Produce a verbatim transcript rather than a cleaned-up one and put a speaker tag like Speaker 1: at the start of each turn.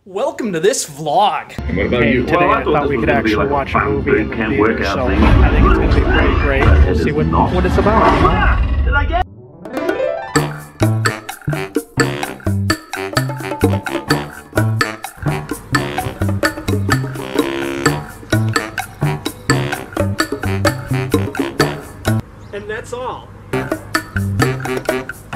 Speaker 1: Welcome to this vlog.
Speaker 2: And what about
Speaker 3: Hey,
Speaker 2: you?
Speaker 3: today
Speaker 2: Well,
Speaker 3: I thought we could actually
Speaker 2: like
Speaker 3: watch a movie in the
Speaker 2: can't
Speaker 3: theater,
Speaker 2: work out
Speaker 3: so
Speaker 2: thing.
Speaker 3: I think it's going to be pretty great. We'll see what, what it's about. You know?
Speaker 2: Did I get?
Speaker 1: And that's all.